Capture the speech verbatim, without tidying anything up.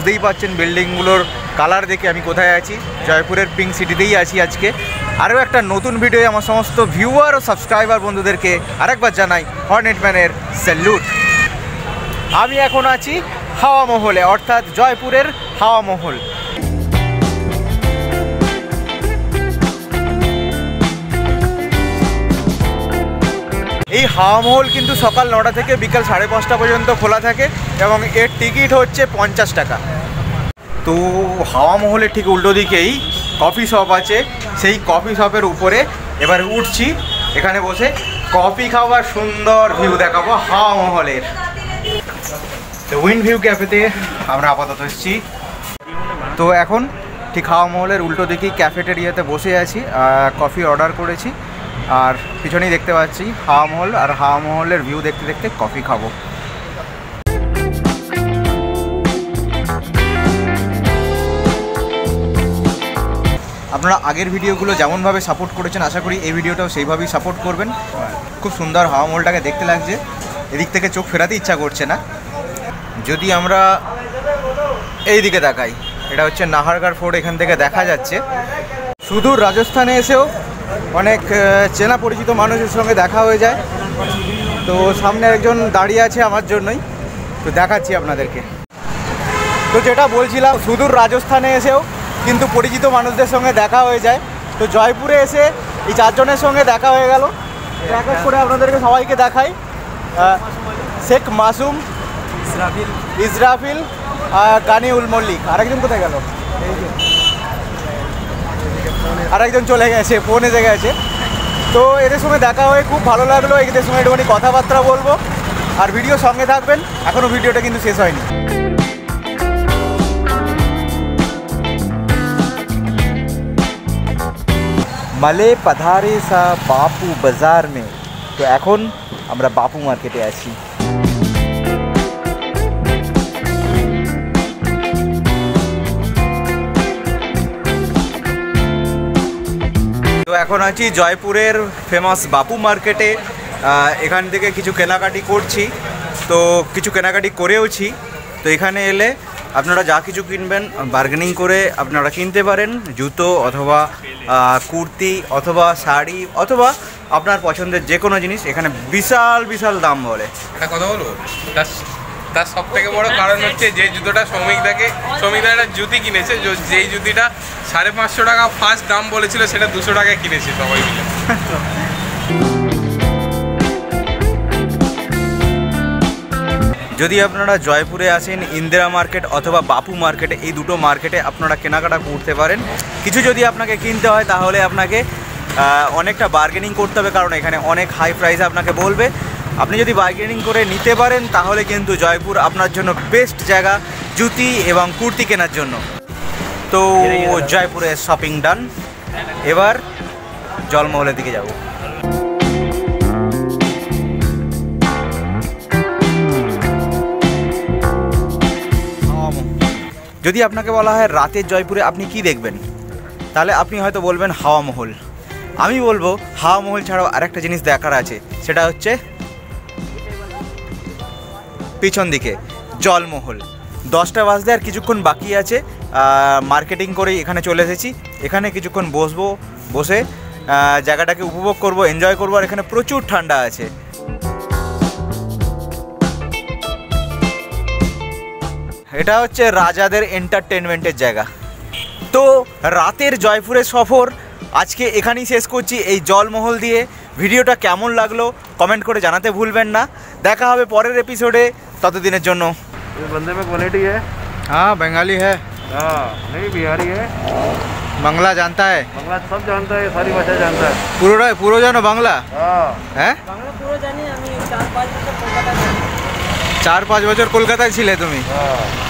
বুঝতেই পারছেন বিল্ডিংগুলোর কালার দেখে আমি কোথায় আছি। জয়পুরের পিঙ্ক সিটিতেই আছি আজকে। আরও একটা নতুন ভিডিও আমার সমস্ত ভিউয়ার ও সাবস্ক্রাইবার বন্ধুদেরকে আরেকবার জানাই হর্নেটম্যানের স্যালুট। আমি এখন আছি হাওয়া মহলে, অর্থাৎ জয়পুরের হাওয়া মহল। এই হাওয়া মহল কিন্তু সকাল নটা থেকে বিকাল সাড়ে পাঁচটা পর্যন্ত খোলা থাকে এবং এর টিকিট হচ্ছে পঞ্চাশ টাকা। তো হাওয়া মহলের ঠিক উল্টো দিকেই কফি শপ আছে। সেই কফি শপের উপরে এবার উঠছি, এখানে বসে কফি খাওয়ার সুন্দর ভিউ দেখাবো হাওয়া মহলের। তো উইন্ড ভিউ ক্যাফেতে আমরা আপাতত এসেছি। তো এখন ঠিক হাওয়া মহলের উল্টো দিকেই ক্যাফেটেরিয়াতে বসে আছি, কফি অর্ডার করেছি আর পিছনেই দেখতে পাচ্ছি হাওয়া মহল, আর হাওয়া মহলের ভিউ দেখতে দেখতে কফি খাবো। আপনারা আগের ভিডিওগুলো যেমনভাবে সাপোর্ট করেছেন আশা করি এই ভিডিওটাও সেইভাবেই সাপোর্ট করবেন। খুব সুন্দর হাওয়া মহলটাকে দেখতে লাগছে, এদিক থেকে চোখ ফেরাতে ইচ্ছা করছে না। যদি আমরা এই দিকে তাকাই, এটা হচ্ছে নাহারগড় ফোর্ট, এখান থেকে দেখা যাচ্ছে। সুদূর রাজস্থানে এসেও অনেক চেনা পরিচিত মানুষের সঙ্গে দেখা হয়ে যায়। তো সামনে একজন দাঁড়িয়ে আছে আমার জন্যই, তো দেখাচ্ছি আপনাদেরকে। তো যেটা বলছিলাম, সুদূর রাজস্থানে এসেও কিন্তু পরিচিত মানুষদের সঙ্গে দেখা হয়ে যায়। তো জয়পুরে এসে এই চারজনের সঙ্গে দেখা হয়ে গেল। এক এক করে আপনাদেরকে সবাইকে দেখাই। শেখ মাসুম, ইসরাফিল ইসরাফিল গানি উল মল্লিক। আরেকজন কোথায় গেল? আরেকজন চলে গেছে, ফোন এসে গেছে। তো এদের সঙ্গে দেখা হয়ে খুব ভালো লাগলো। এদের সঙ্গে একটুখানি কথাবার্তা বলবো আর ভিডিও সঙ্গে থাকবেন। এখনও ভিডিওটা কিন্তু শেষ হয়নি। মালে পধারে সা বাপু বাজার মে। তো এখন আমরা বাপু মার্কেটে আছি। তো এখন আছি জয়পুরের ফেমাস বাপু মার্কেটে। এখান থেকে কিছু কেনাকাটি করছি, তো কিছু কেনাকাটি করেওছি। তো এখানে এলে আপনারা যা কিছু কিনবেন বার্গেনিং করে আপনারা কিনতে পারেন। জুতো অথবা কুর্তি অথবা শাড়ি অথবা আপনার পছন্দের যে কোনো জিনিস। এখানে বিশাল বিশাল দাম বলে। একটা কথা বলবো, তার তার সব থেকে বড় কারণ হচ্ছে যে জুতোটা শ্রমিকদাকে শ্রমিকদা একটা জুতি কিনেছে, যেই জুতিটা সাড়ে পাঁচশো টাকা ফার্স্ট দাম বলেছিল সেটা দুশো টাকায় কিনেছে সবাই মিলে। যদি আপনারা জয়পুরে আসেন ইন্দিরা মার্কেট অথবা বাপু মার্কেটে, এই দুটো মার্কেটে আপনারা কেনাকাটা করতে পারেন। কিছু যদি আপনাকে কিনতে হয় তাহলে আপনাকে অনেকটা বার্গেনিং করতে হবে, কারণ এখানে অনেক হাই প্রাইস আপনাকে বলবে। আপনি যদি বার্গেনিং করে নিতে পারেন তাহলে কিন্তু জয়পুর আপনার জন্য বেস্ট জায়গা জুতি এবং কুর্তি কেনার জন্য। তো জয়পুরে শপিং ডান, এবার জলমহলের দিকে যাব। যদি আপনাকে বলা হয় রাতের জয়পুরে আপনি কি দেখবেন, তাহলে আপনি হয়তো বলবেন হাওয়া মহল। আমি বলবো হাওয়া মহল ছাড়াও আরেকটা জিনিস দেখার আছে, সেটা হচ্ছে পিছন দিকে জলমহল। দশটা বাজতে আর কিছুক্ষণ বাকি আছে। মার্কেটিং করেই এখানে চলে এসেছি। এখানে কিছুক্ষণ বসবো, বসে জায়গাটাকে উপভোগ করব, এনজয় করবো। আর এখানে প্রচুর ঠান্ডা আছে। এটা হচ্ছে রাজাদের এন্টারটেনমেন্টের জায়গা। তো রাতের জয়পুরের সফর আজকে এখানেই শেষ করছি এই জলমহল দিয়ে। ভিডিওটা কেমন লাগলো কমেন্ট করে জানাতে ভুলবেন না। দেখা হবে পরের এপিসোডে, ততদিনের জন্য। बंदे में क्वालिटी है। हाँ बंगाली है। हाँ नहीं बिहारी है। बांग्ला जानता है? बांग्ला सब जानता है, सारी भाषा जानता है। পুরো পুরো জানো বাংলা? हाँ হ্যাঁ বাংলা পুরো জানি আমি। চার পাঁচ বছর কলকাতায় চার পাঁচ বছর কলকাতায় ছিলে তুমি? हाँ